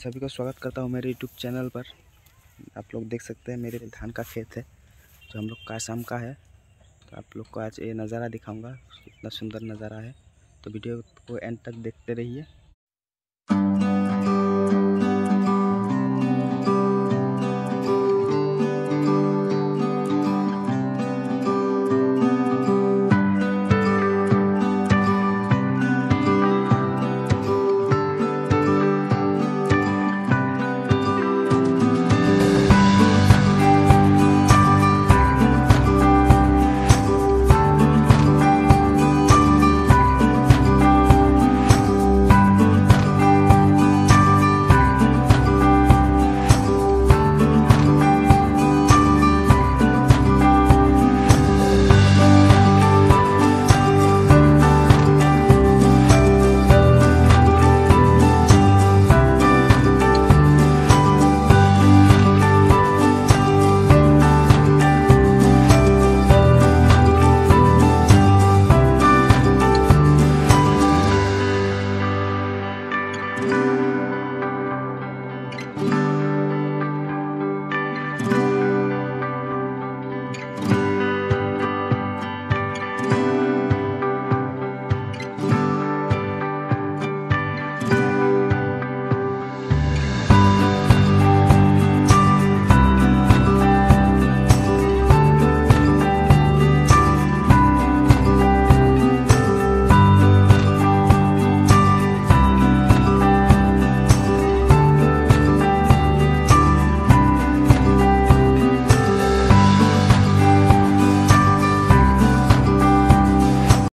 सभी को स्वागत करता हूँ मेरे यूट्यूब चैनल पर। आप लोग देख सकते हैं मेरे धान का खेत है जो हम लोग का आसाम का है। तो आप लोग को आज ये नज़ारा दिखाऊंगा, कितना सुंदर नज़ारा है। तो वीडियो को एंड तक देखते रहिए।